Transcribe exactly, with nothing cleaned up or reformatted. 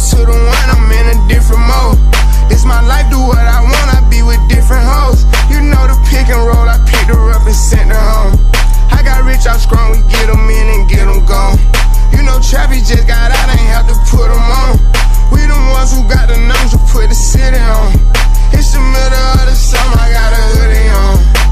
to the one, I'm in a different mode. This my life, do what I want, I be with different hoes. You know the pick and roll, I picked her up and sent her home. I got rich out strong, we get them in and get them gone. You know Trappy just got out, ain't have to put them on. We the ones who got the numbers to put the city on. It's the middle of the summer, I got a hoodie on.